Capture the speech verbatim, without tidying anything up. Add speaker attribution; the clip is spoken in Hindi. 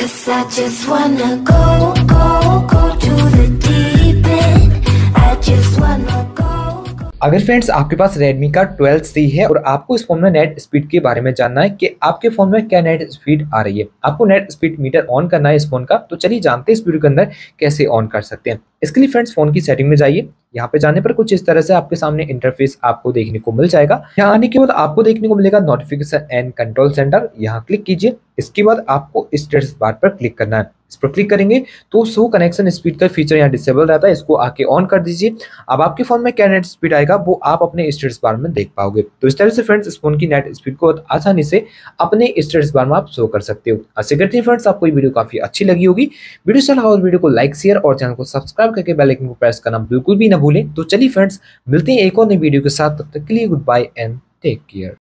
Speaker 1: 'Cause I just wanna go, go, go to the deep end. I just wanna go.
Speaker 2: अगर फ्रेंड्स आपके पास Redmi का ट्वेल्व सी है और आपको इस फोन में नेट स्पीड के बारे में जानना है कि आपके फोन में क्या नेट स्पीड आ रही है, आपको नेट स्पीड मीटर ऑन करना है इस फोन का, तो चलिए जानते हैं इस वीडियो के अंदर कैसे ऑन कर सकते हैं। इसके लिए फ्रेंड्स फोन की सेटिंग में जाइए। यहाँ पे जाने पर कुछ इस तरह से आपके सामने इंटरफेस आपको देखने को मिल जाएगा। यहाँ आने के बाद आपको देखने को मिलेगा नोटिफिकेशन एंड कंट्रोल सेंटर, यहाँ क्लिक कीजिए। इसके बाद आपको स्टेटस बार पर क्लिक करना है। इस पर क्लिक करेंगे तो शो कनेक्शन स्पीड का फीचर यहाँ डिसेबल रहता है, इसको आके ऑन कर दीजिए। अब आपके फोन में क्या नेट स्पीड आएगा वो आप अपने स्टेटस बार में देख पाओगे। तो इस तरह से फ्रेंड्स इस फोन की नेट स्पीड को आसानी से अपने स्टेटस बार में आप शो कर सकते हो। आशा करते हैं फ्रेंड्स आपको ये वीडियो काफी अच्छी लगी होगी। वीडियो अच्छा लगा और वीडियो को लाइक शेयर और चैनल को सब्सक्राइब करके बेल आइकन को प्रेस करना बिल्कुल भी ना भूलें। तो चलिए फ्रेंड्स मिलते हैं एक और नई वीडियो के साथ, तब तक के लिए good bye and take care.